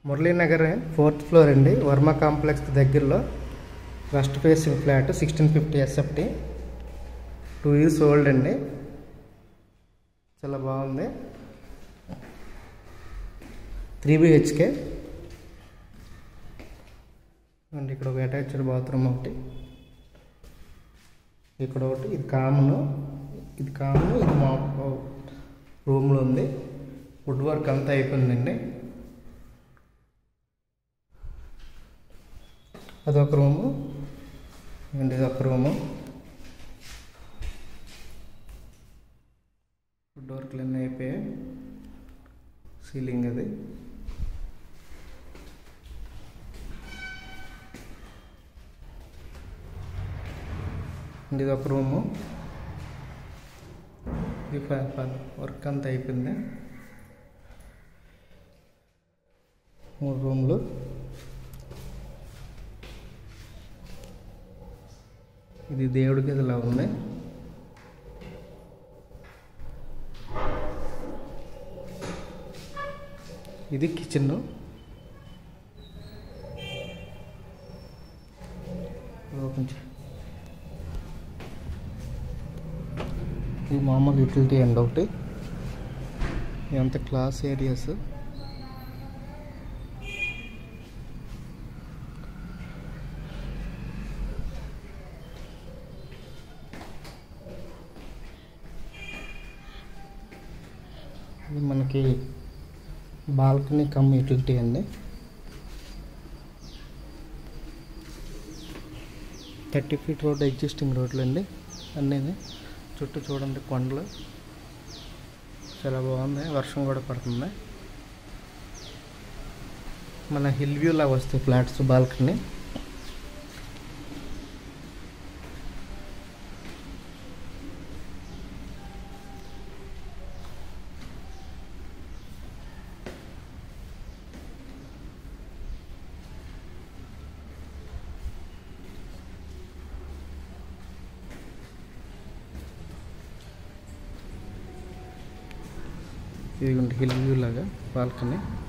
Muralinagar 4th floor అండి. Varma complex దగ్గరలో west facing flat 1650 SFT 2 years old అండి. చాలా బాగుంది. 3 BHK అండ్ ఇక్కడ ఒక అటాచ్డ్ బాత్రూమ్ ఒకటి, ఇక్కడ ఒకటి. ఇది కామన్, ఇది మా రూమ్లో ఉంది. వుడ్ వర్క్ అంతా అయిపోయిందండి. అదొక రూము అండ్ ఇదొక రూము. వుడ్ వర్క్లు అన్నీ అయిపోయాయి. సీలింగ్ అది. అండ్ ఇదొక రూము. ఇది వర్క్ అంతా అయిపోయింది. 3 రూమ్లు. ఇది దేవుడి గదిలా ఉంది. ఇది కిచెన్. ఇది మామూలు యూటిలిటీ అండ్ ఒకటి. ఇదంతా క్లాస్ ఏరియాస్. ఇది మనకి బాల్కనీ కమ్ యూటిలిటీ అండి. 30 feet రోడ్, ఎగ్జిస్టింగ్ రోడ్లు అండి అన్నీ. చుట్టూ చూడండి కొండలు. చాలా బాగుంది. వర్షం కూడా పడుతుంది. మన హిల్ వ్యూ లాగా వస్తాయి ఫ్లాట్స్ బాల్కనీ. ఇదిగోండి హిల్ వ్యూ లాగా బాల్కనీ.